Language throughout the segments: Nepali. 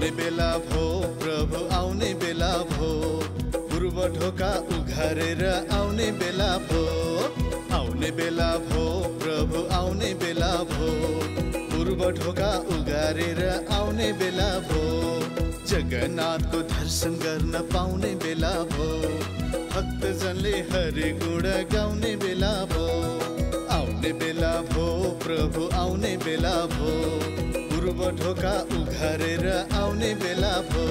आउने बेला भो प्रभु आउने बेला भो पूर्व ढोका उघारेर आउने बेला भो आउने बेला भो प्रभु आउने बेला भो पूर्व ढोका उघारेर आउने बेला भो जगन्नाथको दर्शन गर्न पाउने बेला भो भक्तजनले हरि गुण गाउने बेला भो आउने बेला भो प्रभु आउने बेला भो पूर्व ढोका उघारेर आउने बेला भो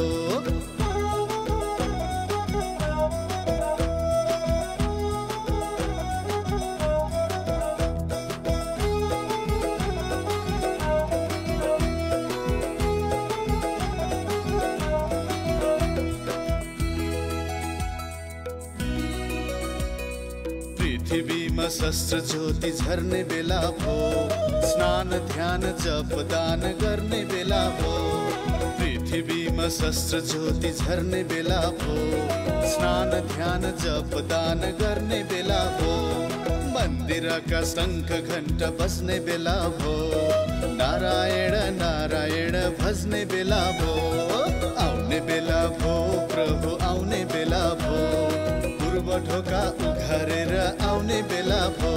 पृथ्वीमा शस्त्र ज्योति झर्ने बेला भो स्नान ध्यान जप दान गर्ने बेला भो पृथ्वीमा शस्त्र ज्योति झर्ने बेला भो स्नान ध्यान जप दान गर्ने बेला भो मन्दिरका शङ्ख घण्ट बज्ने बेला भो नारायण नारायण भज्ने बेला भो आउने बेला भो प्रभु आउने बेला भो पूर्व ढोका उघारेर आउने बेला भो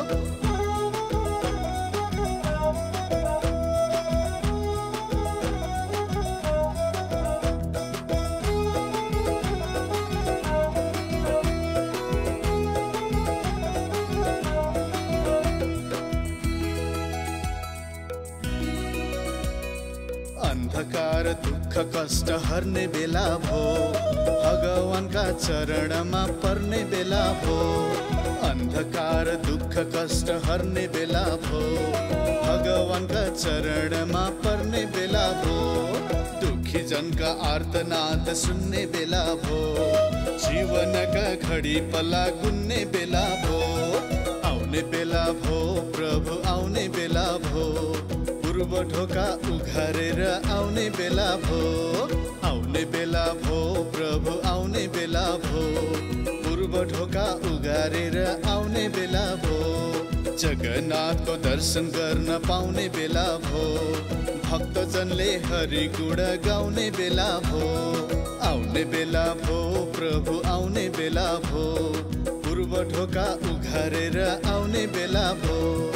अन्धकार दुःख कष्ट हर्ने बेला भो भगवानका चरणमा पर्ने बेला भो अन्धकार दुःख कष्ट हर्ने बेला भो भगवानका चरणमा पर्ने बेला भो दुखी जनका आर्तनाद सुन्ने बेला भो जीवनका घडी पल्ला गुन्ने बेला भो आउने बेला भो प्रभु आउने बेला भो पूर्व ढोका उघारेर आउने बेला भो आउने बेला भो प्रभु आउने बेला भो पूर्व ढोका उघारेर आउने बेला भो जगन्नाथको दर्शन गर्न पाउने बेला भो भक्तजनले हरि गुण गाउने बेला भो आउने बेला भो प्रभु आउने बेला भो पूर्व ढोका उघारेर आउने बेला भो